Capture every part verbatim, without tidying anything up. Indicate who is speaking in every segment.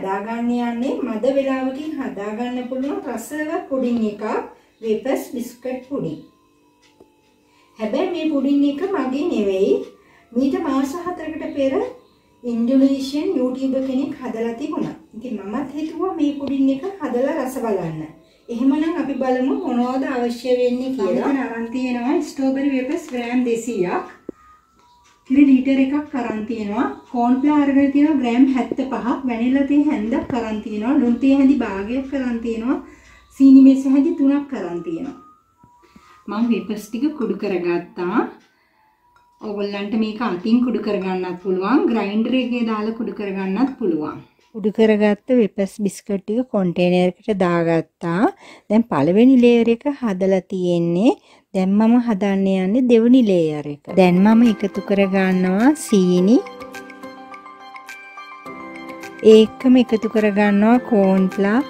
Speaker 1: හදාගන්න යන්නේ මද වේලාවකින් හදාගන්න පුළුවන් රසවත් පුඩින් එකක් වෙපස් බිස්කට් පුඩින්. හැබැයි මේ පුඩින් එක මගේ නෙවෙයි. මීට මාස හතරකට පෙර ඉන්ඩෝනීසියන් YouTuber කෙනෙක් හදලා තිබුණා. ඉතින් මමත් හිතුවා මේ පුඩින් එක හදලා රස බලන්න. එහෙමනම් අපි බලමු මොනවද අවශ්‍ය වෙන්නේ කියලා. මම අරන් තියෙනවා ස්ට්‍රෝබෙරි වෙපස් ග්‍රෑම් දෙසීයක්. කිරි ලීටර් එකක් අරන් තියෙනවා. කෝන් ෆ්ලවර් අරගෙන තියෙනවා ග්‍රෑම් හැත්තෑපහක්. වැනිලා තේ හැන්දක් අරන් තියෙනවා. ලුණු තේ හැඳි භාගයක් අරන් තියෙනවා. සීනි මේස හැඳි තුනක් අරන් තියෙනවා. මම වෙපස් ටික කුඩු කරගත්තා. ඔයගොල්ලන්ට මේක අතින් කුඩු කරගන්නත් පුළුවන්. ග්‍රයින්ඩර් එකේ දාලා කුඩු කරගන්නත් පුළුවන්. කුඩු කරගත්ත වෙපස් බිස්කට් ටික කන්ටේනර් එකට දාගත්තා. දැන් පළවෙනි ලේයර් එක හදලා තියෙන්නේ. දැන් මම හදන්න යන්නේ දෙවෙනි ලේයර් එක. දැන් මම එකතු කරගන්නවා සීනි. ඒකම එකතු කරගන්නවා කෝන් ෆ්ලවර්.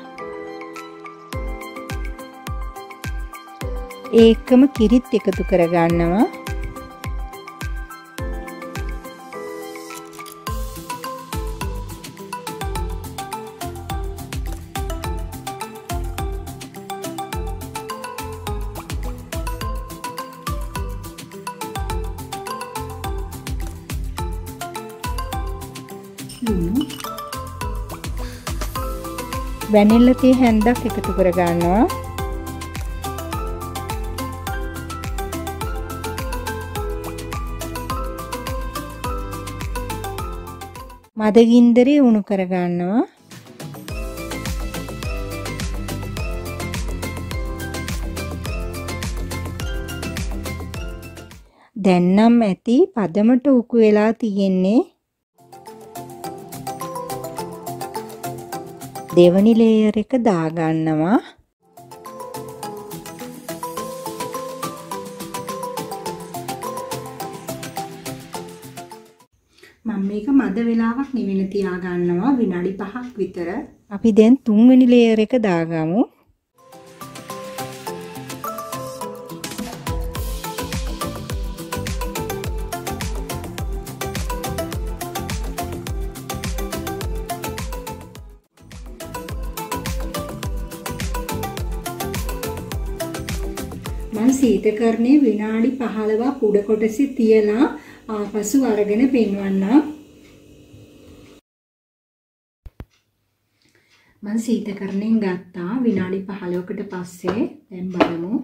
Speaker 1: ඒකම කිරිත් එකතු කරගන්නවා. වැනිලා තේ හැන්දක් එකතු කරගන්නවා. මද ගින්දරේ උණු කරගන්නවා. දැන් නම් ඇති පදමට උකු වෙලා තියෙන්නේ. දෙවනි ලේයර් එක දාගන්නවා. මම මේක මද වෙලාවක් නිවෙන තියාගන්නවා විනාඩි පහක් විතර. අපි දැන් තුන්වෙනි ලේයර් එක දාගමු. මම සීතකරණේ විනාඩි පහළොවක් උඩ කොටසේ තියලා ආපසු අරගෙන පෙන්වන්නම්. මම සීතකරණයෙන් ගත්තා විනාඩි පහළොවකට පස්සේ. දැන් බලමු.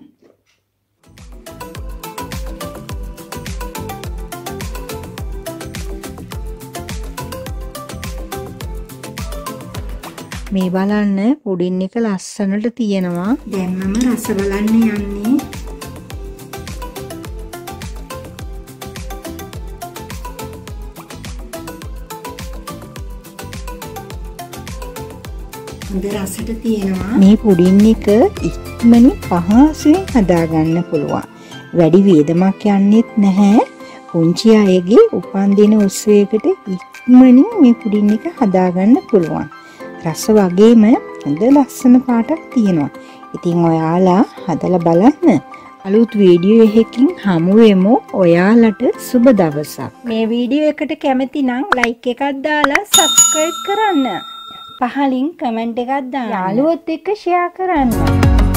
Speaker 1: මේ බලන්න පුඩින් එක ලස්සනට තියෙනවා. දැන් මම රස බලන්න යන්නේ. හොඳ රසට තියෙනවා. මේ පුඩින් එක ඉක්මනින් පහසුවෙන් හදාගන්න පුළුවන්. වැඩි වේදමක් යන්නෙත් නැහැ. පුංචි අයගේ උපන්දින උත්සවයකට ඉක්මනින් මේ පුඩින් එක හදාගන්න පුළුවන්. රස වගේම හොඳ ලස්සන පාටක් තියෙනවා. ඉතින් ඔයාලා හදලා බලන්න. අලුත් වීඩියෝ එකකින් හමු වෙමු. ඔයාලට සුබ දවසක්. මේ වීඩියෝ එකට කැමති නම් ලයික් එකක් දාලා සබ්ස්ක්‍රයිබ් කරන්න. පහලින් කමෙන්ට් එකක් දාන්න. යාළුවොත් එක්ක ෂෙයා කරන්න.